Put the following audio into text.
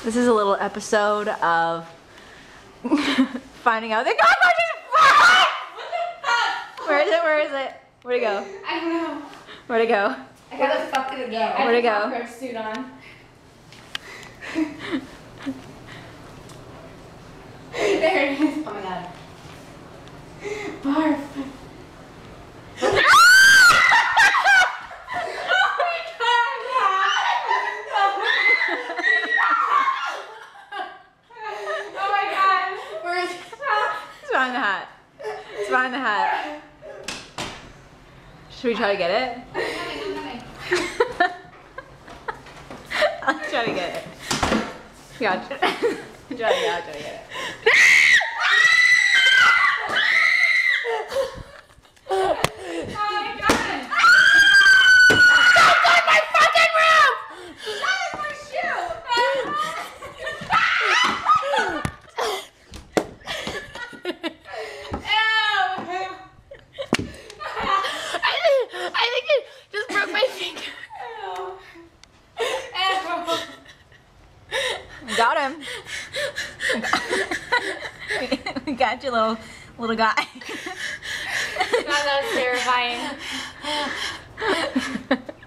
This is a little episode of finding out the cockroach is fine! What the fuck? Where is it? Where is it? Where'd it go? I don't know. Where'd it go? Where the fuck did it go? Where'd it go? I have a cockroach suit on. There it is. Oh my god. Barf. It's behind the hat. It's behind the hat. Should we try to get it? I'll try to get it. Gotcha. Try to get it. Got him. We got you, little guy. God, that was terrifying.